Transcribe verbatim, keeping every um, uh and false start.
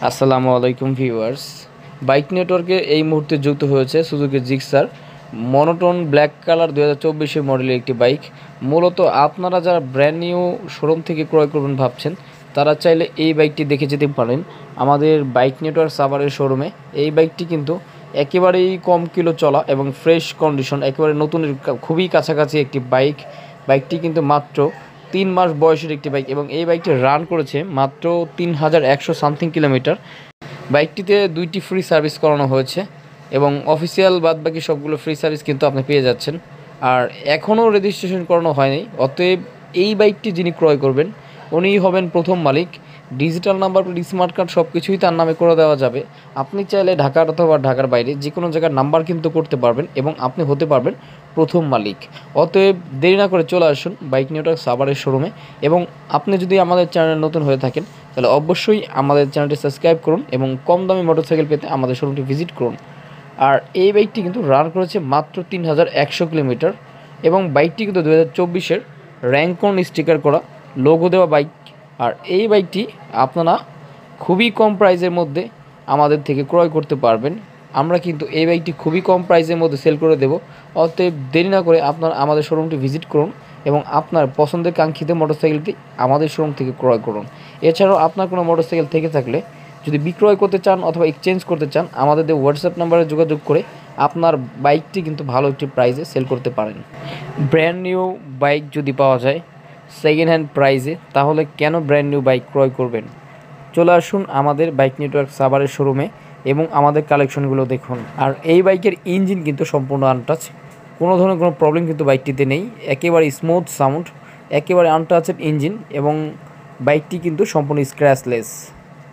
আসসালামু আলাইকুম viewers. Bike নেটওয়ার্কে এই মুহূর্তে যুক্ত হয়েছে Suzuki Gixxer monotone black colour দুই হাজার চব্বিশের মডেলের একটি বাইক। মূলত আপনারা যারা ব্র্যান্ড নিউ শোরুম থেকে ক্রয় করবেন ভাবছেন, তারা চাইলে এই বাইকটি দেখে যেতে পারেন আমাদের বাইক নেটওয়ার্ক সাভারের শোরুমে। এই বাইকটি কিন্তু একেবারেই কম কিলো চলা এবং ফ্রেশ কন্ডিশন, একেবারে নতুনের খুবই কাছাকাছি একটি বাইক। বাইকটি কিন্তু মাত্র তিন মাস বয়সের একটি বাইক এবং এই বাইকটি রান করেছে মাত্র তিন হাজার একশো সামথিং কিলোমিটার। বাইকটিতে দুইটি ফ্রি সার্ভিস করানো হয়েছে এবং অফিসিয়াল বাদবাকি সবগুলো ফ্রি সার্ভিস কিন্তু আপনি পেয়ে যাচ্ছেন। আর এখনও রেজিস্ট্রেশন করানো হয়নি, অতএব এই বাইকটি যিনি ক্রয় করবেন উনিই হবেন প্রথম মালিক। Digital number plate, smart card সব কিছুই তার নামে করে দেওয়া যাবে। আপনি চাইলে ঢাকার অথবা ঢাকার বাইরে যে কোনো জায়গার নাম্বার কিন্তু করতে পারবেন এবং আপনি হতে পারবেন প্রথম মালিক। অতএব দেরি না করে চলে আসুন বাইক নেটওয়ার্ক সাভারের শোরুমে। এবং আপনি যদি আমাদের চ্যানেলে নতুন হয়ে থাকেন তাহলে অবশ্যই আমাদের চ্যানেলটি সাবস্ক্রাইব করুন এবং কম দামি মোটরসাইকেল পেতে আমাদের শোরুমটি ভিজিট করুন। আর এই বাইকটি কিন্তু রান করেছে মাত্র তিন হাজার একশো কিলোমিটার এবং বাইকটি কিন্তু দু হাজার চব্বিশের র্যাঙ্কন স্টিকার করা লোগো দেওয়া বাইক। আর এই বাইকটি আপনারা খুবই কম প্রাইসের মধ্যে আমাদের থেকে ক্রয় করতে পারবেন। আমরা কিন্তু এই বাইকটি খুবই কম প্রাইসের মধ্যে সেল করে দেব। অতএব দেরি না করে আপনারা আমাদের শোরুমটি ভিজিট করুন এবং আপনার পছন্দের কাঙ্ক্ষিত মোটরসাইকেলটি আমাদের শোরুম থেকে ক্রয় করুন। এছাড়াও আপনার কোনো মোটরসাইকেল থেকে থাকলে যদি বিক্রয় করতে চান অথবা এক্সচেঞ্জ করতে চান, আমাদের হোয়াটসঅ্যাপ নাম্বারে যোগাযোগ করে আপনার বাইকটি কিন্তু ভালো একটি প্রাইসে সেল করতে পারেন। ব্র্যান্ড নিউ বাইক যদি পাওয়া যায় সেকেন্ড হ্যান্ড প্রাইসে, তাহলে কেন ব্র্যান্ড নিউ বাইক ক্রয় করবেন? চলে আসুন আমাদের বাইক নেটওয়ার্ক সাভারের শোরুমে এবং আমাদের কালেকশনগুলো দেখুন। আর এই বাইকের ইঞ্জিন কিন্তু সম্পূর্ণ আনটাচ, কোনো ধরনের কোনো প্রবলেম কিন্তু বাইকটিতে নেই। একেবারে স্মুথ সাউন্ড, একেবারে আনটাচেড ইঞ্জিন এবং বাইকটি কিন্তু সম্পূর্ণ স্ক্র্যাচলেস।